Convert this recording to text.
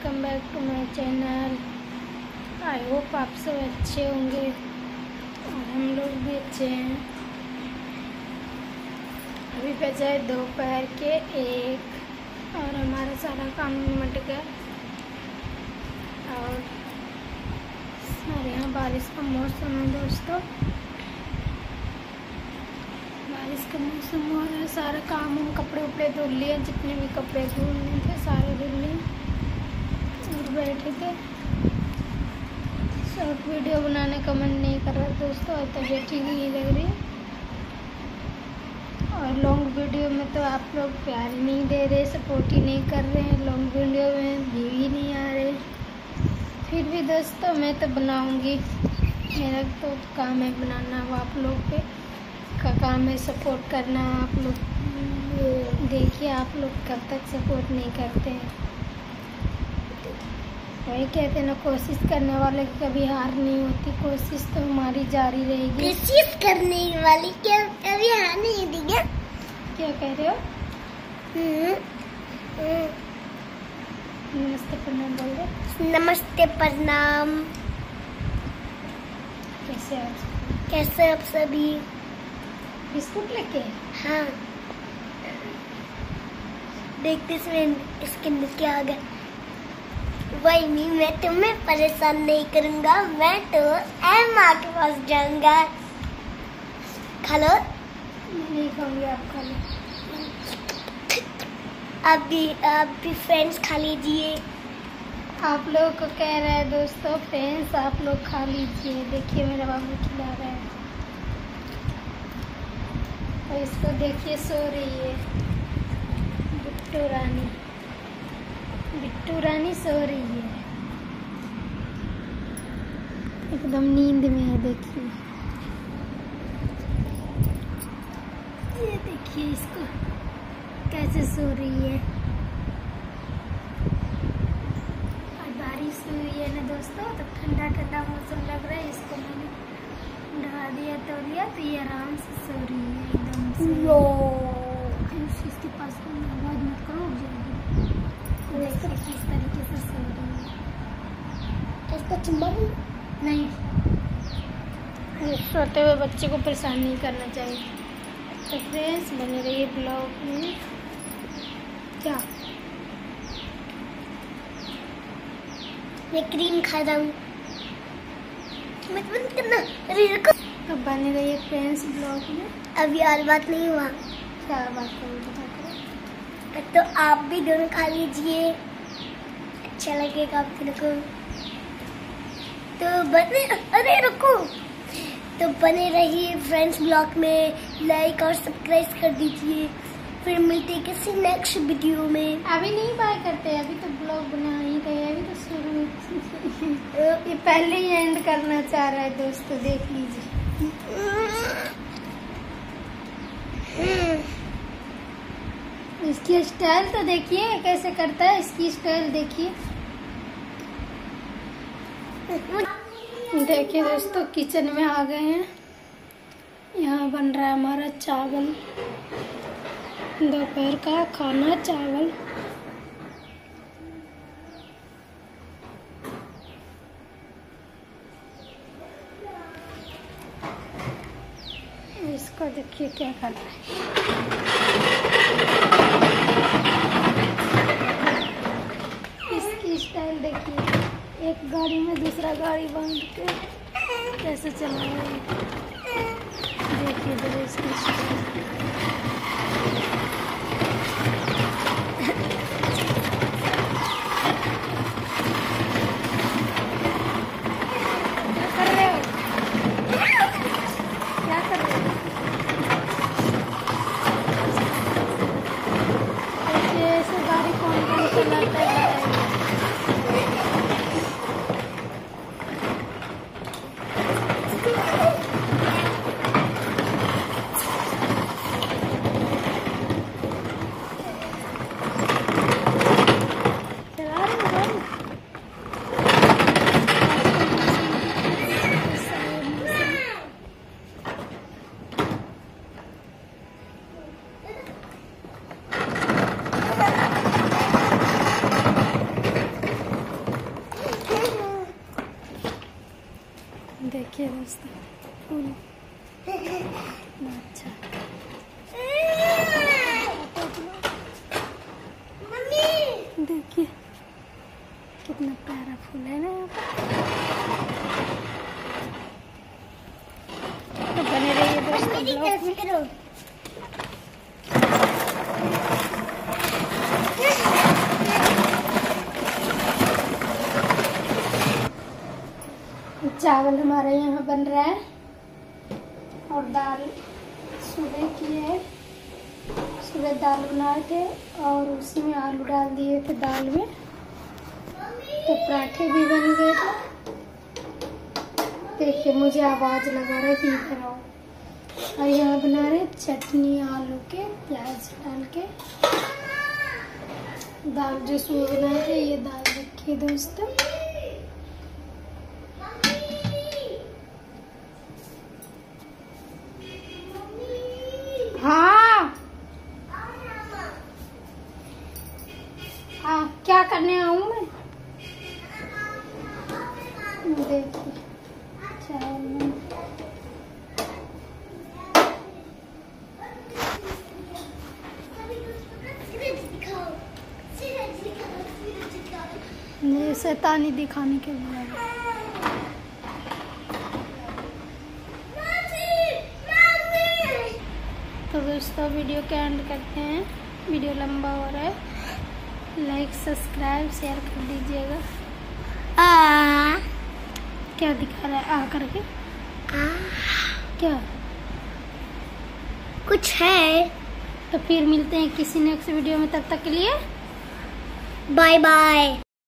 Welcome back to my channel. I hope आप सब अच्छे होंगे और हम लोग भी अच्छे हैं। अभी बजा है दोपहर के 1 और हमारा सारा काम निमट गया और हमारे यहाँ बारिश का मौसम है दोस्तों। बारिश का मौसम हो रहा है, सारा काम हम कपड़े उपड़े धुल लिए, जितने भी कपड़े धुलने थे सारे धुल लिए और बैठे थे। शॉर्ट वीडियो बनाने का मन नहीं कर रहा दोस्तों और तबीयत ठीक नहीं लग रही। और लॉन्ग वीडियो में तो आप लोग प्यार ही नहीं दे रहे, सपोर्ट ही नहीं कर रहे हैं। लॉन्ग वीडियो में व्यू ही नहीं आ रहे। फिर भी दोस्तों मैं तो बनाऊंगी, मेरा तो काम है बनाना। वो आप लोग पे का काम है सपोर्ट करना। आप लोग देखिए, आप लोग कब तक सपोर्ट नहीं करते हैं। वही कहते हैं ना, कोशिश करने वाले की कभी हार नहीं होती। कोशिश तो हमारी जारी रहेगी। कोशिश करने वाली क्या कभी हार नहीं होती क्या? क्या कह रहे हो? नमस्ते प्रणाम बोल रहे। नमस्ते प्रणाम। कैसे आज? कैसे आप सभी? बिस्कुट लेके? हाँ, देखते समय इसके अंदर क्या आ गया। वही नहीं, मैं तुम्हें परेशान नहीं करूंगा, मैं तो एम्मा के पास जाऊंगा। खा लो। नहीं खाऊंगी, आप खा लो। आप भी फ्रेंड्स खा लीजिए। आप लोगों को कह रहा है दोस्तों, फ्रेंड्स आप लोग खा लीजिए। देखिए मेरा बाबू खिला रहा है और इसको देखिए सो रही है। बिट्टू रानी सो रही है, एकदम नींद में है। देखिए ये देखिए इसको कैसे सो रही है। और बारिश हुई है ना दोस्तों, तो ठंडा ठंडा मौसम लग रहा है। इसको मैंने ढा दिया तो ये आराम से सो रही है एकदम से। इसके पास आवाज मत करो, देखिए किस तरीके से सो रही है। इसको चुम्मा नहीं, सोते हुए बच्चे को परेशान नहीं करना चाहिए। तो फ्रेंड्स बने रहिए ब्लॉग में। क्या मैं क्रीम खा रहा हूँ, मत बंद करना। अरे रुको। तो बने रहिए फ्रेंड्स ब्लॉग में। अभी और बात नहीं हुआ। क्या बात करूँ बता करो। तो आप भी दोनों खा लीजिए, अच्छा लगेगा आप को। तो अरे रुको। तो बने रहिए फ्रेंड्स ब्लॉग में, लाइक और सब्सक्राइब कर दीजिए। फिर मिलते हैं किसी नेक्स्ट वीडियो में। अभी नहीं बाय करते, अभी तो ब्लॉग बना ही रहे, अभी तो शुरू ये पहले ही एंड करना चाह रहा है दोस्तों, देख लीजिए। इसकी स्टाइल तो देखिए कैसे करता है, इसकी स्टाइल देखिए। देखिए दोस्तों किचन में आ गए हैं। यहाँ बन रहा है हमारा चावल, दोपहर का खाना चावल। इसको देखिए क्या कर रहा है। इसकी स्टाइल देखिए, एक गाड़ी में दूसरा गाड़ी बांध के कैसे चला रहा है। देखिए जरा इसकी स्टाइल। देखिए दोस्तों फूल अच्छा। देखिए कितना प्यारा फूल है ना यहाँ पर। तो बने रहिए दोस्तों ब्लॉग में। चावल हमारे यहाँ बन रहा है और दाल सुबह की है। सुबह दाल बनाए थे और उसमें आलू डाल दिए थे दाल में, तो पराठे भी बन गए थे। देखिए मुझे आवाज लगा रहा है कि इधर आओ। और यहाँ बना रहे चटनी आलू के प्याज डाल के। दाल जो सुबह बनाए थे ये दाल रखी दोस्तों। हाँ क्या करने आऊँ मैं? देखिए ये शैतानी दिखाने के लिए। तो दोस्तों वीडियो के एंड करते हैं, वीडियो लंबा हो रहा है। लाइक सब्सक्राइब शेयर कर दीजिएगा। क्या दिखा रहा है आ करके? क्या कुछ है? तो फिर मिलते हैं किसी नेक्स्ट वीडियो में, तब तक के लिए बाय बाय।